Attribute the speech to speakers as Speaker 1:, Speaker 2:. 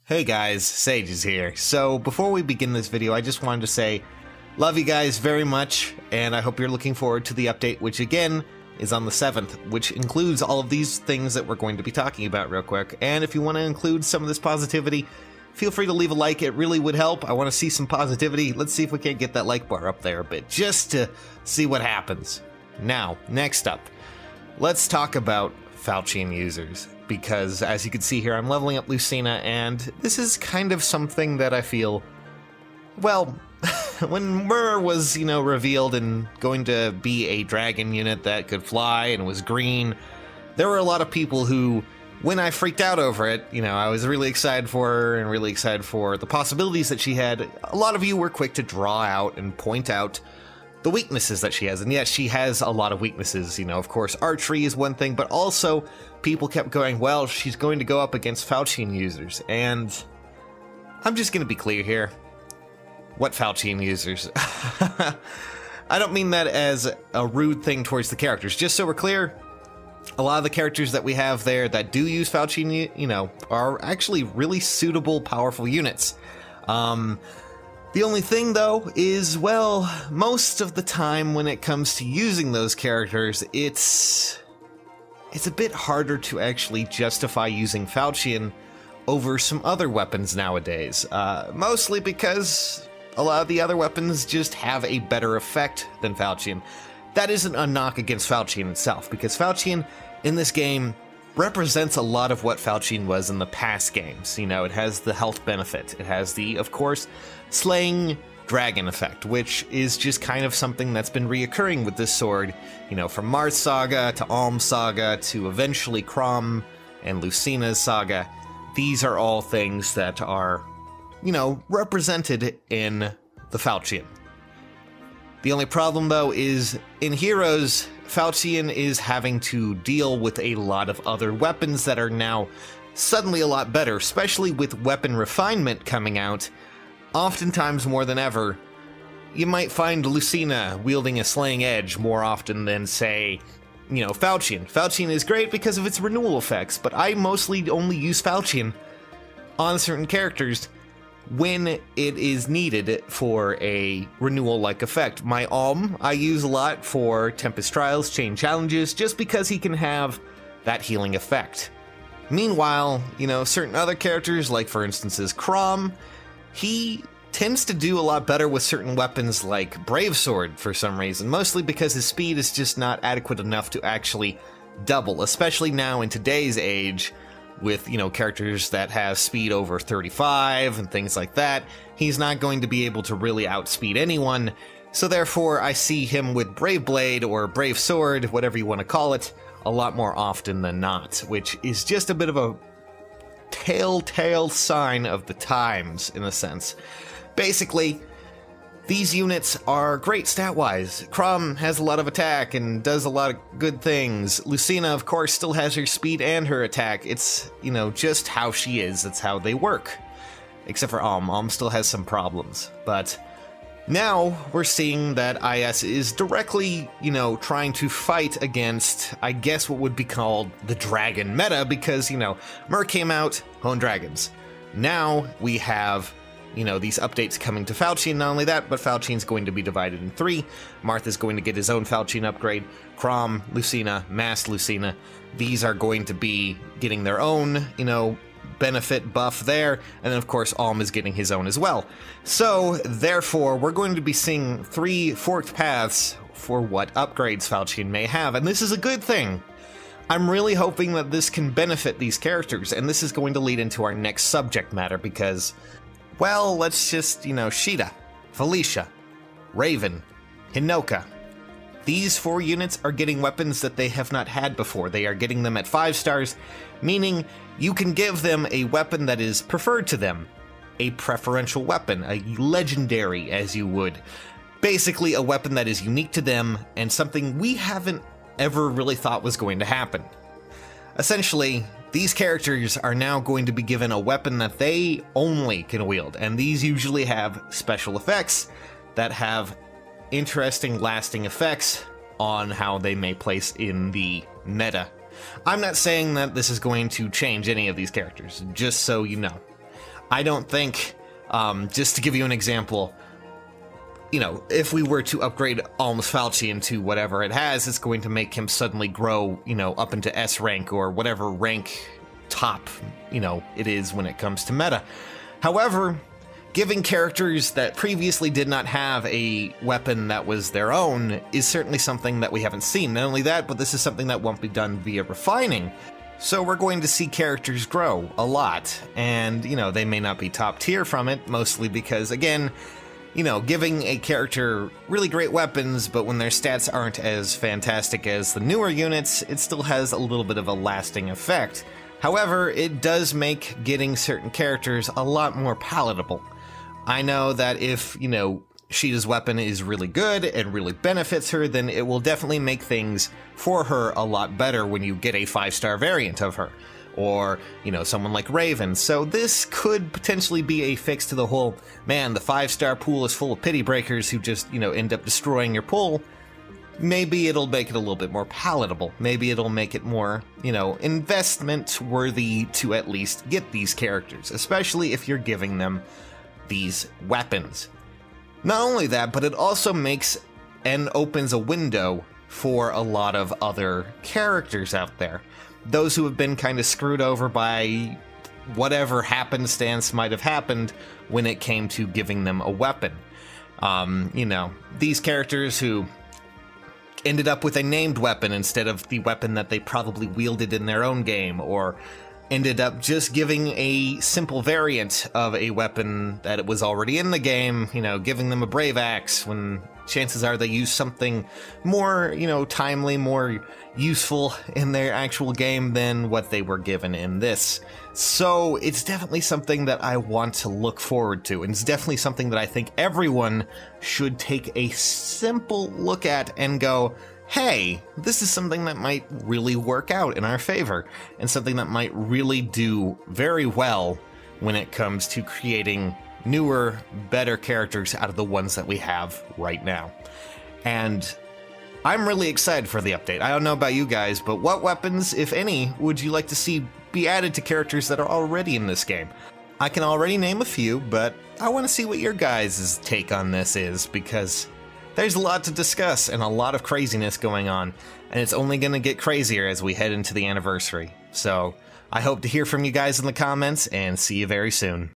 Speaker 1: Hey guys, Sage is here. So before we begin this video, I just wanted to say, love you guys very much, and I hope you're looking forward to the update, which again is on the 7th, which includes all of these things that we're going to be talking about real quick. And if you want to include some of this positivity, feel free to leave a like, it really would help. I want to see some positivity. Let's see if we can't get that like bar up there a bit, just to see what happens. Now, next up, let's talk about Falchion users. Because, as you can see here, I'm leveling up Lucina, and this is kind of something that I feel, well, when Myrrh was, revealed and going to be a dragon unit that could fly and was green, there were a lot of people who, when I freaked out over it, I was really excited for her and really excited for the possibilities that she had. A lot of you were quick to draw out and point out the weaknesses that she has, and yes, she has a lot of weaknesses. Of course, archery is one thing, but also people kept going, well, she's going to go up against Falchion users, and I'm just going to be clear here. What Falchion users? I don't mean that as a rude thing towards the characters. Just so we're clear, a lot of the characters that we have there that do use Falchion, are actually really suitable, powerful units. The only thing, though, is, well, most of the time when it comes to using those characters, it's a bit harder to actually justify using Falchion over some other weapons nowadays. Mostly because a lot of the other weapons just have a better effect than Falchion. That isn't a knock against Falchion itself, because Falchion in this game represents a lot of what Falchion was in the past games. It has the health benefit. It has the, of course, slaying dragon effect, which is just kind of something that's been reoccurring with this sword, from Marth's saga to Alm's saga to eventually Chrom and Lucina's saga. These are all things that are, represented in the Falchion. The only problem, though, is in Heroes, Falchion is having to deal with a lot of other weapons that are now suddenly a lot better, especially with weapon refinement coming out. Oftentimes, more than ever, you might find Lucina wielding a slaying edge more often than, say, Falchion. Falchion is great because of its renewal effects, but I mostly only use Falchion on certain characters when it is needed for a renewal-like effect. My Alm, I use a lot for Tempest Trials, Chain Challenges, just because he can have that healing effect. Meanwhile, certain other characters, like for instance Chrom, he tends to do a lot better with certain weapons like Brave Sword for some reason, mostly because his speed is just not adequate enough to actually double, especially now in today's age, with, characters that have speed over 35 and things like that. He's not going to be able to really outspeed anyone, so therefore I see him with Brave Blade or Brave Sword, whatever you want to call it, a lot more often than not, which is just a bit of a telltale sign of the times, in a sense. Basically, these units are great stat-wise. Chrom has a lot of attack and does a lot of good things. Lucina, of course, still has her speed and her attack. It's, just how she is. That's how they work. Except for Alm. Alm still has some problems. But now we're seeing that IS is directly, trying to fight against, I guess, what would be called the dragon meta, because, Myrrh came out, honed dragons. Now we have these updates coming to Falchion. Not only that, but Falchion's going to be divided in 3. Marth is going to get his own Falchion upgrade. Chrom, Lucina, Masked Lucina, these are going to be getting their own, benefit buff there. And then, of course, Alm is getting his own as well. So, therefore, we're going to be seeing 3 forked paths for what upgrades Falchion may have. And this is a good thing. I'm really hoping that this can benefit these characters. And this is going to lead into our next subject matter because, well, let's just, Sheeta, Felicia, Raven, Hinoka. These 4 units are getting weapons that they have not had before. They are getting them at 5 stars, meaning you can give them a weapon that is preferred to them. A preferential weapon, a legendary, as you would. Basically, a weapon that is unique to them and something we haven't ever really thought was going to happen. Essentially, these characters are now going to be given a weapon that they only can wield, and these usually have special effects that have interesting lasting effects on how they may place in the meta. I'm not saying that this is going to change any of these characters, just so you know. I don't think, just to give you an example, you know, if we were to upgrade Alms Falchi into whatever it has, it's going to make him suddenly grow, you know, up into S rank or whatever rank top, you know, it is when it comes to meta. However, giving characters that previously did not have a weapon that was their own is certainly something that we haven't seen. Not only that, but this is something that won't be done via refining. So we're going to see characters grow a lot, and, you know, they may not be top tier from it, mostly because, again, you know, giving a character really great weapons, but when their stats aren't as fantastic as the newer units, it still has a little bit of a lasting effect. However, it does make getting certain characters a lot more palatable. I know that if, you know, Sheeta's weapon is really good and really benefits her, then it will definitely make things for her a lot better when you get a 5-star variant of her. Or, you know, someone like Raven. So this could potentially be a fix to the whole, man, the 5-star pool is full of pity breakers who just, you know, end up destroying your pool. Maybe it'll make it a little bit more palatable. Maybe it'll make it more, you know, investment worthy to at least get these characters, especially if you're giving them these weapons. Not only that, but it also makes and opens a window for a lot of other characters out there. Those who have been kind of screwed over by whatever happenstance might have happened when it came to giving them a weapon. You know, these characters who ended up with a named weapon instead of the weapon that they probably wielded in their own game, or ended up just giving a simple variant of a weapon that it was already in the game, you know, giving them a Brave Axe when chances are they use something more, you know, timely, more useful in their actual game than what they were given in this. So it's definitely something that I want to look forward to, and it's definitely something that I think everyone should take a simple look at and go, hey, this is something that might really work out in our favor, and something that might really do very well when it comes to creating newer, better characters out of the ones that we have right now. And I'm really excited for the update. I don't know about you guys, but what weapons, if any, would you like to see be added to characters that are already in this game? I can already name a few, but I want to see what your guys' take on this is, because there's a lot to discuss and a lot of craziness going on, and it's only going to get crazier as we head into the anniversary. So I hope to hear from you guys in the comments, and see you very soon.